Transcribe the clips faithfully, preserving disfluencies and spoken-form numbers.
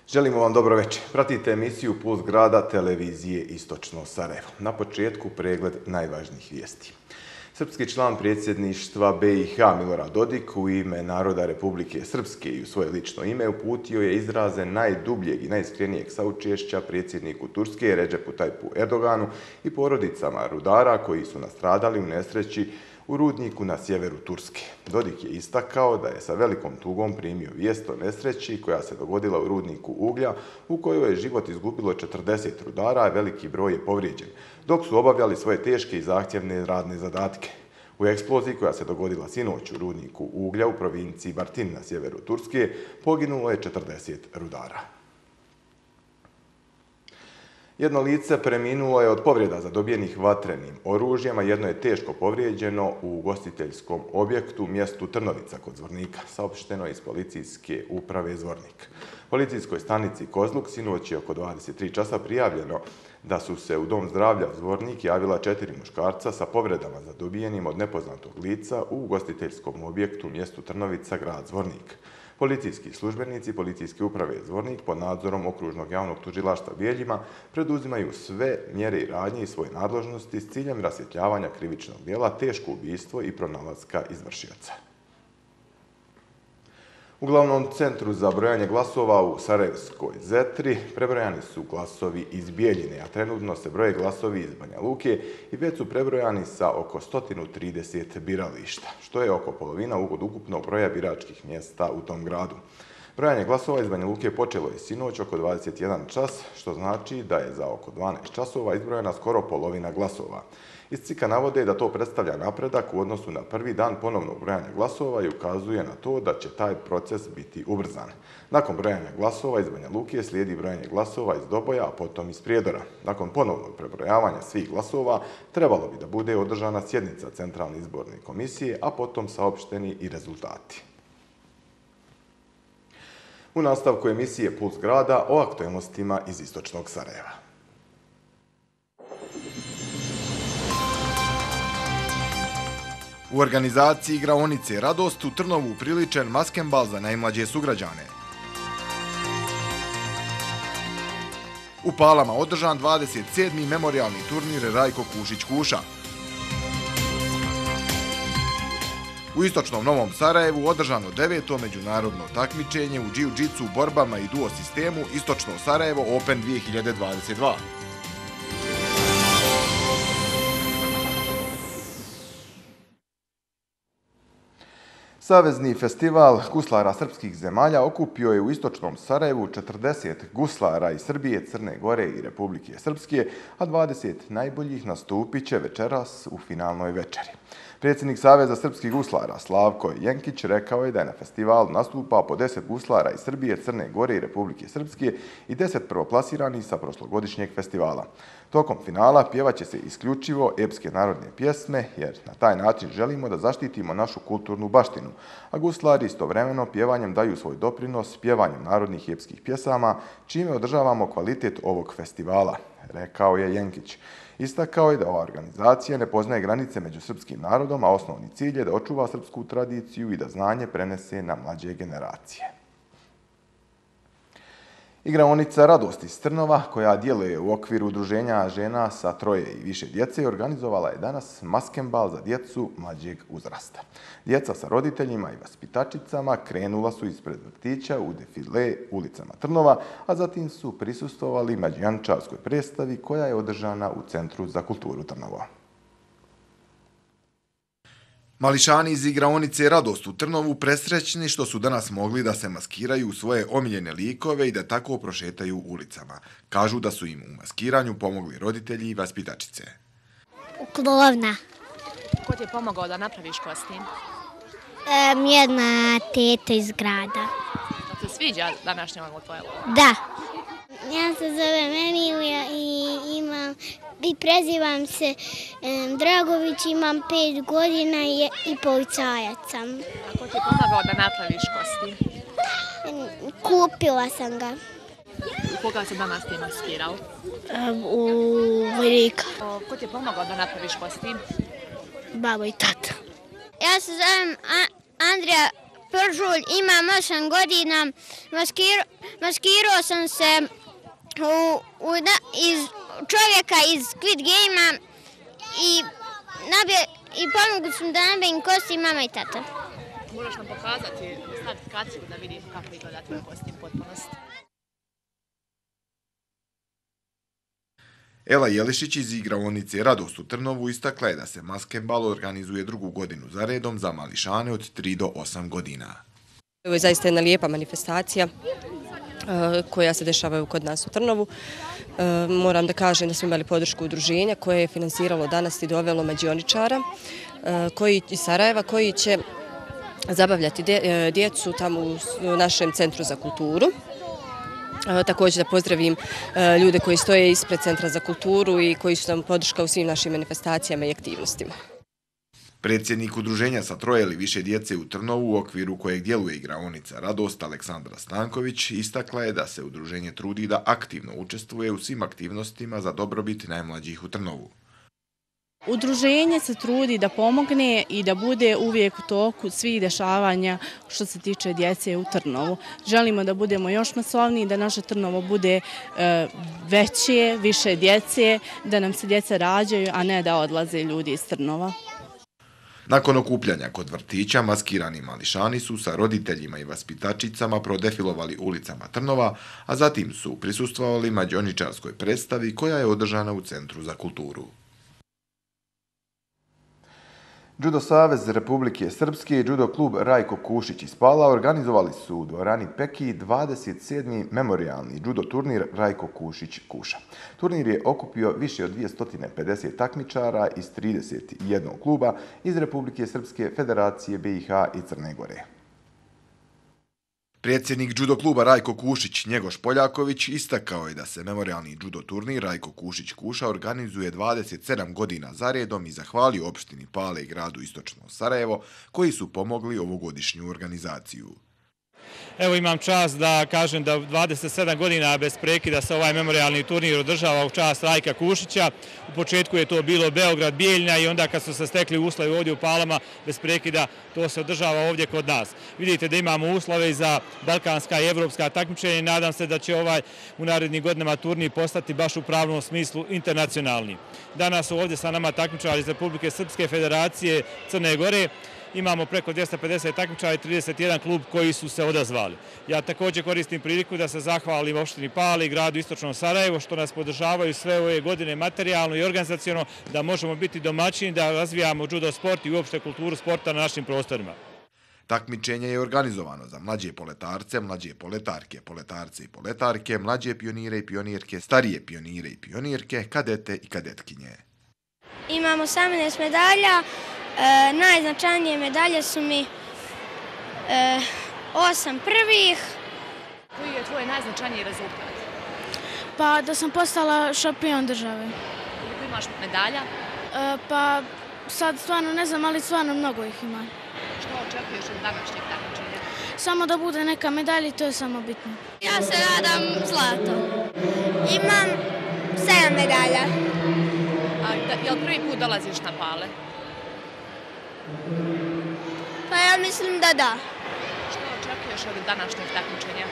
Želimo vam dobro večer. Pratite emisiju Puls grada televizije Istočno Sarajevo. Na početku pregled najvažnijih vijesti. Srpski član predsjedništva B i H Milorad Dodik u ime naroda Republike Srpske i u svoje lično ime uputio je izraze najdubljeg i najiskrenijeg saučešća predsjedniku Turske Redžepu Tajpu Erdoganu i porodicama rudara koji su nastradali u nesreći u rudniku na sjeveru Turske. Dodik je istakao da je sa velikom tugom primio vijest o nesreći koja se dogodila u rudniku uglja u kojoj je život izgubilo četrdeset rudara, a veliki broj je povrijeđen, dok su obavljali svoje teške i zahtjevne radne zadatke. U eksploziji koja se dogodila sinoć u rudniku uglja u provinciji Bartin na sjeveru Turske poginulo je četrdeset rudara. Jedno lice preminulo je od povreda zadobijenih vatrenim oružjem, a jedno je teško povrijeđeno u ugostiteljskom objektu mjestu Trnovica kod Zvornika, saopšteno iz policijske uprave Zvornik. Policijskoj stanici Kozluk sinoć je oko dvadeset tri časa prijavljeno da su se u Dom zdravlja Zvornik javila četiri muškarca sa povredama zadobijenim od nepoznatog lica u ugostiteljskom objektu mjestu Trnovica, grad Zvornik. Policijski službenici Policijske uprave Zvornik pod nadzorom Okružnog javnog tužilaštva Bijeljima preduzimaju sve mjere i radnje iz svoje nadležnosti s ciljem rasvjetljavanja krivičnog djela, teško ubistvo i pronalaska izvršioca. U glavnom centru za brojanje glasova u Sarajevskoj Zetri prebrojani su glasovi iz Bijeljine, a trenutno se broje glasovi iz Banja Luke i već su prebrojani sa oko sto trideset birališta, što je oko polovina od ukupnog broja biračkih mjesta u tom gradu. Brojanje glasova iz Banja Luke počelo je sinoć oko dvadeset jedan čas, što znači da je za oko dvanaest časova izbrojena skoro polovina glasova. Iz C I K-a navode da to predstavlja napredak u odnosu na prvi dan ponovnog brojanja glasova i ukazuje na to da će taj proces biti ubrzan. Nakon brojanja glasova iz Banja Luke slijedi brojanje glasova iz Doboja, a potom iz Prijedora. Nakon ponovnog prebrojavanja svih glasova trebalo bi da bude održana sjednica Centralne izborne komisije, a potom saopšteni i rezultati. U nastavku emisije Puls grada o aktualnostima iz Istočnog Sarajeva. U organizaciji igraonice Radost u Trnovu upriličen maskembal za najmlađe sugrađane. U Palama održan dvadeset sedmi memorijalni turnir Rajko Kušić-Kuša. U Istočnom Novom Sarajevu održano deveto međunarodno takmičenje u džiu-džicu borbama i duo sistemu Istočno Sarajevo Open dvije hiljade dvadeset dva. Savezni festival guslara srpskih zemalja okupio je u Istočnom Sarajevu četrdeset guslara iz Srbije, Crne Gore i Republike Srpske, a dvadeset najboljih nastupit će večeras u finalnoj večeri. Predsjednik Saveza srpskih guslara Slavko Jenkić rekao je da je na festivalu nastupao po deset guslara iz Srbije, Crne Gore i Republike Srpske i deset prvoplasiranih sa prošlogodišnjeg festivala. Tokom finala pjevaće se isključivo epske narodne pjesme, jer na taj način želimo da zaštitimo našu kulturnu baštinu, a guslari istovremeno pjevanjem daju svoj doprinos pjevanjem narodnih epskih pjesama, čime održavamo kvalitet ovog festivala, rekao je Jenkić. Istakao je da ova organizacija ne poznaje granice među srpskim narodom, a osnovni cilj je da očuva srpsku tradiciju i da znanje prenese na mlađe generacije. Igraonica Radost iz Trnova, koja djeluje u okviru udruženja žena sa troje i više djece, organizovala je danas maskembal za djecu mlađeg uzrasta. Djeca sa roditeljima i vaspitačicama krenula su ispred vrtića u defile ulicama Trnova, a zatim su prisustvovali mađijančarskoj predstavi koja je održana u Centru za kulturu Trnovo. Mališani iz igraonice Radost u Trnovu presrećni što su danas mogli da se maskiraju u svoje omiljene likove i da tako prošetaju ulicama. Kažu da su im u maskiranju pomogli roditelji i vaspitačice. Klovna. Ko ti je pomogao da napraviš kostim? Um, jedna teta iz grada. Da se sviđa današnja ovo tvoje uloga? Da. Ja se zovem Emilija i imam i prezivam se um, Dragović, imam pet godina i, i policajac sam. A ko ti je pomagao da napraviš kostim? Kupila sam ga. U koga se danas ti maskirao? Um, u vojnika. Ko ti je pomagao da napraviš kostim? Babo i tata. Ja se zovem A Andrija Pržulj, imam osam godina, maskiro, maskirao sam se u, u, iz čovjeka iz Squid Game-a i, i pomogli su da nabavim kostim mama i tata. Možeš nam pokazati staviti kacigu da vidi kako izgleda tvoj kostim potpunosti. Ela Jelišić iz igraonice Radost u Trnovu istakla je da se maskembal organizuje drugu godinu za redom za mališane od tri do osam godina. Ovo je zaista jedna lijepa manifestacija koja se dešava kod nas u Trnovu. Moram da kažem da smo imali podršku udruženja koje je finansiralo danas i dovelo mađioničara iz Sarajeva koji će zabavljati djecu tamo u našem centru za kulturu. Također da pozdravim ljude koji stoje ispred Centra za kulturu i koji su nam podrška u svim našim manifestacijama i aktivnostima. Predsjednik udruženja sa troje ili više djece u Trnovu u okviru kojeg djeluje igraonica Radost Aleksandra Stanković istakla je da se udruženje trudi da aktivno učestvuje u svim aktivnostima za dobrobit najmlađih u Trnovu. Udruženje se trudi da pomogne i da bude uvijek u toku svih dešavanja što se tiče djece u Trnovu. Želimo da budemo još masovniji, da naše Trnovo bude veće, više djece, da nam se djeca rađaju, a ne da odlaze ljudi iz Trnova. Nakon okupljanja kod vrtića, maskirani mališani su sa roditeljima i vaspitačicama prodefilovali ulicama Trnova, a zatim su prisustvovali mađioničarskoj predstavi koja je održana u Centru za kulturu. Judo Savez Republike Srpske i Judo klub Rajko Kušić iz Pala organizovali su u dvorani Peki dvadeset sedmi memorijalni judo turnir Rajko Kušić Kuša. Turnir je okupio više od dvjesto pedeset takmičara iz trideset jednog kluba iz Republike Srpske, Federacije B i H i Crne Gore. Predsjednik judo kluba Rajko Kušić Njegoš Poljaković istakao je da se memorijalni judo turnir Rajko Kušić Kuša organizuje dvadeset sedam godina zaredom i zahvalio opštini Pale i gradu Istočno Sarajevo koji su pomogli ovogodišnju organizaciju. Evo imam čast da kažem da dvadeset sedam godina bez prekida se ovaj memorijalni turnir održava u čast Rajka Kušića. U početku je to bilo Beograd, Bijeljna i onda kad su se stekli uslovi ovdje u Palama bez prekida to se održava ovdje kod nas. Vidite da imamo uslove za balkanska i evropska takmičenja i nadam se da će ovaj u narednim godinama turnir postati baš u pravnom smislu internacionalni. Danas su ovdje sa nama takmičari iz Republike Srpske, Federacije Crne Gore. Imamo preko dvjesto pedeset takmičara i trideset jedan klub koji su se odazvali. Ja također koristim priliku da se zahvalim opštini Pale i gradu Istočnom Sarajevo što nas podržavaju sve ove godine materijalno i organizaciono da možemo biti domaćini, da razvijamo judo sport i uopšte kulturu sporta na našim prostorima. Takmičenje je organizovano za mlađe poletarce, mlađe poletarke, poletarce i poletarke, mlađe pionire i pionirke, starije pionire i pionirke, kadete i kadetkinje. Imamo osamnaest medalja. E, najznačajnije medalje su mi e, osam prvih. Koji je tvoj najznačajniji rezultat? Pa da sam postala šampion države. Koliko imaš medalja? E, pa sad stvarno ne znam, ali stvarno mnogo ih ima. Što očekuješ od današnjeg takmičenja? Samo da bude neka medalja i to je samo bitno. Ja se nadam zlato. Imam sedam medalja. A je li prvi put dolaziš na Pale? Pa ja mislim da da. Što očekuješ od današnjeg takmičenja?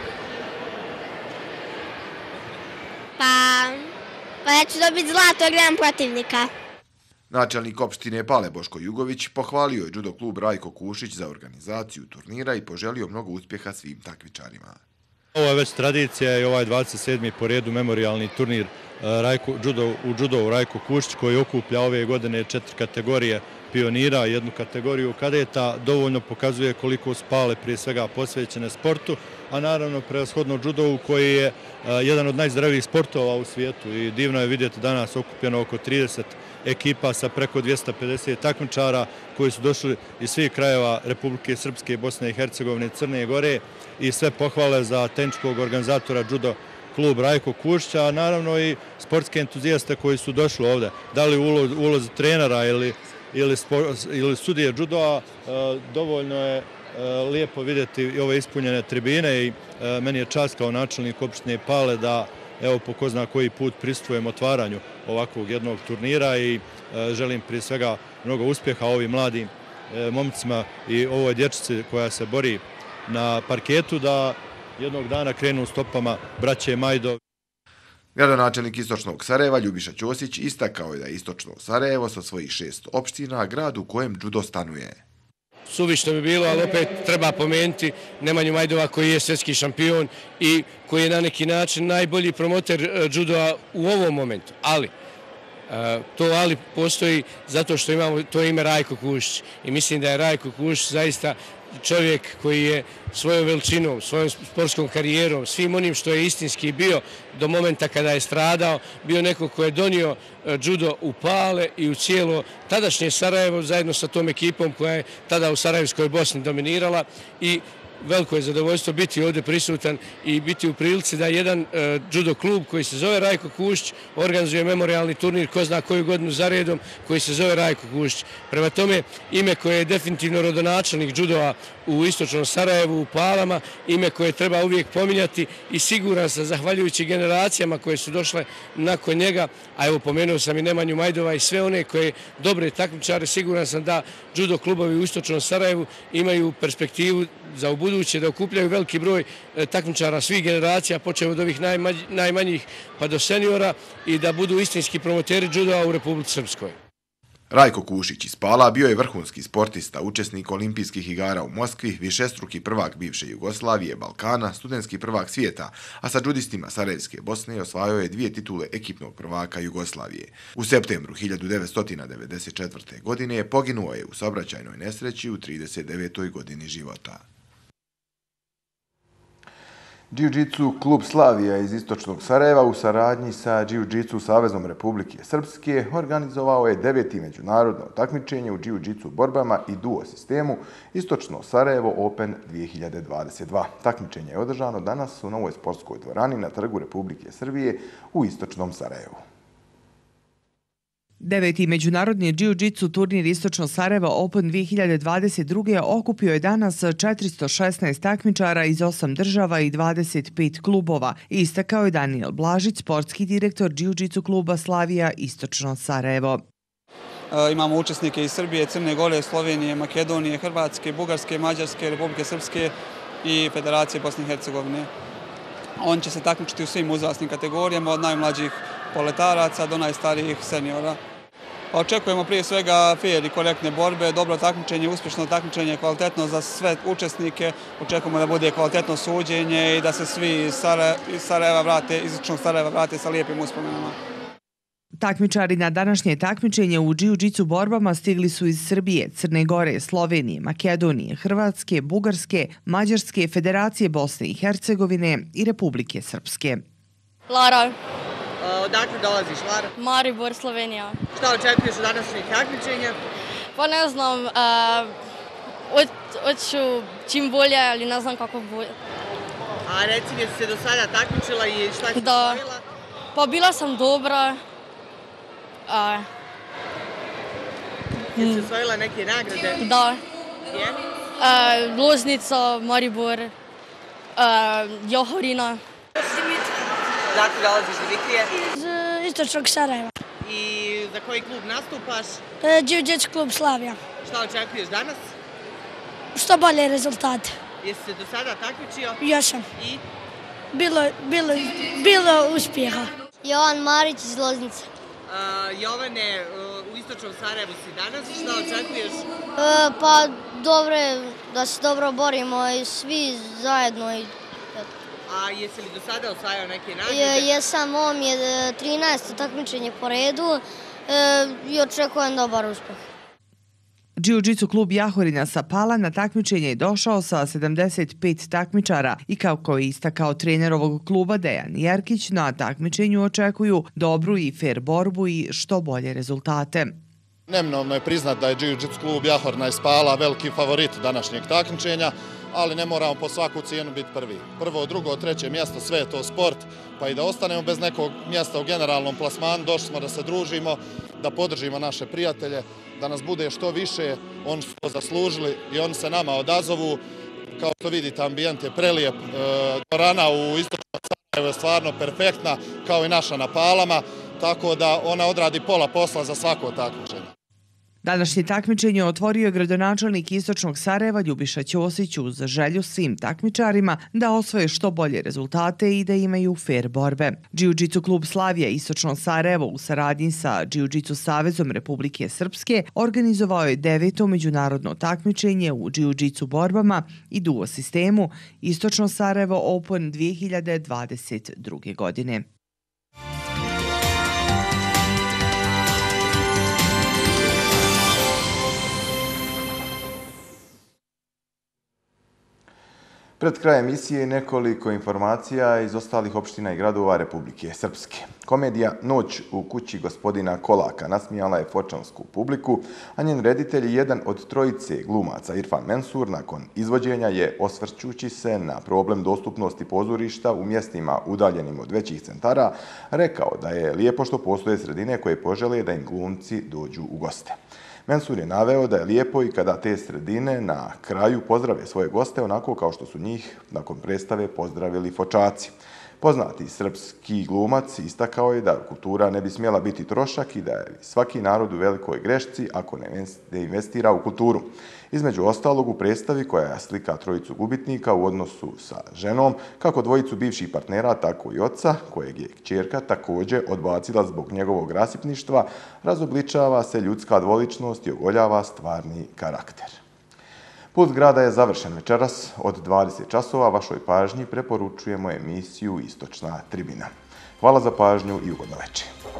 Pa, pa ja ću dobiti zlato jer nemam protivnika. Načelnik opštine Pale Boško Jugović pohvalio je judo klub Rajko Kušić za organizaciju turnira i poželio mnogo uspjeha svim takmičarima. Ovo je već tradicija i ovaj dvadeset sedmi po redu memorijalni turnir u judo Rajko Kušić koji okuplja ove godine četiri kategorije pionira, jednu kategoriju kadeta, dovoljno pokazuje koliko su Pale prije svega posvećene sportu, a naravno prevashodno judovu koji je jedan od najzdravijih sportova u svijetu i divno je vidjeti danas okupljeno oko trideset ekipa sa preko dvjesto pedeset takmičara koji su došli iz svih krajeva Republike Srpske, Bosne i Hercegovine, Crne Gore i sve pohvale za tehničkog organizatora judo klub Rajko Kušića, a naravno i sportske entuzijaste koji su došli ovdje, da li u ulozi trenera ili ili sudije judoa, dovoljno je lijepo vidjeti ove ispunjene tribine i meni je čast kao načelnik opštine Pale da evo po ko zna koji put pristvujem otvaranju ovakvog jednog turnira i želim prije svega mnogo uspjeha ovim mladim momcima i ovoj dječici koja se bori na parketu da jednog dana krenu stopama braće Majdo. Gradonačelnik Istočnog Sarajeva Ljubiša Ćosić istakao je da je Istočno Sarajevo sa svojih šest opština grad u kojem judo stanuje. Suvišno bi bilo, ali opet treba pomenuti Nemanju Majdova koji je svjetski šampion i koji je na neki način najbolji promoter judoa u ovom momentu. Ali, to ali postoji zato što imamo to ime Rajko Kušić. I mislim da je Rajko Kušić zaista čovjek koji je svojom veličinom, svojom sportskom karijerom, svim onim što je istinski bio do momenta kada je stradao, bio neko ko je donio judo u Pale i u cijelo tadašnje Sarajevo zajedno sa tom ekipom koja je tada u Sarajevskoj Bosni dominirala i veliko je zadovoljstvo biti ovdje prisutan i biti u prilici da jedan uh, judo klub koji se zove Rajko Kušić organizuje memorialni turnir ko zna koju godinu za redom koji se zove Rajko Kušić. Prema tome, ime koje je definitivno rodonačelnik judoa u Istočnom Sarajevu, u Palama, ime koje treba uvijek pominjati i siguran sam, zahvaljujući generacijama koje su došle nakon njega, a evo pomenuo sam i Nemanju Majdova i sve one koje dobre takmičare, siguran sam da judo klubovi u Istočnom Sarajevu imaju perspektivu za u buduće da okupljaju veliki broj takmičara svih generacija, počeo od ovih najmanjih pa do seniora i da budu istinski promoteri judoa u Republici Srpskoj. Rajko Kušić iz Pala bio je vrhunski sportista, učesnik olimpijskih igara u Moskvi, višestruki prvak bivše Jugoslavije, Balkana, studentski prvak svijeta, a sa judistima Sarajevske Bosne osvajao je dvije titule ekipnog prvaka Jugoslavije. U septembru hiljadu devetsto devedeset četvrte. godine poginuo je u saobraćajnoj nesreći u trideset devetoj godini života. Jiu-Jitsu klub Slavija iz Istočnog Sarajeva u saradnji sa Jiu-Jitsu Savezom Republike Srpske organizovao je deveti međunarodno takmičenje u Jiu-Jitsu borbama i duo sistemu Istočno Sarajevo Open dvije hiljade dvadeset dva. Takmičenje je održano danas u novoj sportskoj dvorani na Trgu Republike Srbije u Istočnom Sarajevu. Deveti međunarodni jiu-jitsu turnir Istočno Sarajevo Open dvije hiljade dvadeset druge. okupio je danas četiristo šesnaest takmičara iz osam država i dvadeset pet klubova, istakao je Danijel Blažić, sportski direktor jiu-jitsu kluba Slavija Istočno Sarajevo. Imamo učesnike iz Srbije, Crne Gore, Slovenije, Makedonije, Hrvatske, Bugarske, Mađarske, Republike Srpske i Federacije Bosne i Hercegovine. On će se takmičiti u svim uzrasnim kategorijama, od najmlađih poletaraca do najstarijih seniora. Očekujemo prije svega fair i korektne borbe, dobro takmičenje, uspješno takmičenje, kvalitetno za sve učesnike. Očekujemo da bude kvalitetno suđenje i da se svi iz Sarajeva vrate, iz Istočnog Sarajeva vrate sa lijepim uspomenama. Takmičari na današnje takmičenje u jiu-jitsu borbama stigli su iz Srbije, Crne Gore, Slovenije, Makedonije, Hrvatske, Bugarske, Mađarske, Federacije Bosne i Hercegovine i Republike Srpske. Lara. Odakle dolaziš, Lara? Maribor, Slovenija. Šta očekuješ od današnjeg takmičenja? Pa ne znam, hoću čim bolje, ali ne znam kako bolje. A reci mi, jesi se do sada takmičila i šta si osvojila? Pa bila sam dobra. Jesi osvojila neke nagrade? Da. Gdje? Loznica, Maribor, Johorina. Dakle, dolaziš Dimitrije? Iz Istočnog Sarajeva. I za koji klub nastupaš? Jiu-Jitsu klub Slavija. Šta očekuješ danas? Što bolje rezultate. Jesi se do sada takmičio? Jesam. I? Bilo, bilo, bilo uspjeha. Jovan Marić iz Loznice. Uh, Jovane, uh, u Istočnom Sarajevu si danas, šta očekuješ? Uh, pa dobro je da se dobro borimo i svi zajedno. I... A jesi li do sada osvajao neke nagrade? Je, jesam, ovo mi je trinaesto takmičenje po redu uh, i očekujem dobar uspjeh. Jiu-Jitsu klub Jahorina sa Pala na takmičenje je došao sa sedamdeset pet takmičara i kako je istakao trener ovog kluba Dejan Jerkić, na takmičenju očekuju dobru i fair borbu i što bolje rezultate. Neminovno je priznat da je Jiu-Jitsu klub Jahorina iz Pala veliki favorit današnjeg takmičenja, ali ne moramo po svaku cijenu biti prvi. Prvo, drugo, treće mjesto, sve je to sport, pa i da ostanemo bez nekog mjesta u generalnom plasmanu, došli smo da se družimo, da podržimo naše prijatelje, da nas bude što više, oni su to zaslužili i oni se nama odazovu. Kao što vidite, ambijent je prelijep, dvorana u Istočnom Sarajevu je stvarno perfektna, kao i naša na Palama, tako da ona odradi pola posla za svako takmičenje. Današnje takmičenje otvorio je gradonačelnik Istočnog Sarajeva Ljubiša Ćosić uz želju svim takmičarima da osvoje što bolje rezultate i da imaju fer borbe. Džiu-džicu klub Slavija Istočno Sarajevo u saradnji sa Džiu-džicu Savezom Republike Srpske organizovao je deveto međunarodno takmičenje u džiu-džicu borbama i duo sistemu Istočno Sarajevo Open dvije hiljade dvadeset druge. godine. Pred kraj emisije nekoliko informacija iz ostalih opština i gradova Republike Srpske. Komedija Noć u kući gospodina Kolaka nasmijala je fočansku publiku, a njen reditelj, jedan od trojice glumaca Irfan Mensur, nakon izvođenja je, osvrćući se na problem dostupnosti pozorišta u mjestima udaljenim od većih centara, rekao da je lijepo što postoje sredine koje požele da im glumci dođu u goste. Mensur je naveo da je lijepo i kada te sredine na kraju pozdrave svoje goste onako kao što su njih nakon predstave pozdravili fočaci. Poznati srpski glumac istakao je da kultura ne bi smjela biti trošak i da je svaki narod u velikoj grešci ako ne investira u kulturu. Između ostalog u predstavi koja slika trojicu gubitnika u odnosu sa ženom, kako dvojicu bivših partnera, tako i oca, kojeg je kćerka također odbacila zbog njegovog rasipništva, razobličava se ljudska dvoličnost i ogoljava stvarni karakter. Put grada je završen večeras od dvadeset časova. Vašoj pažnji preporučujemo emisiju Istočna tribina. Hvala za pažnju i ugodno večer.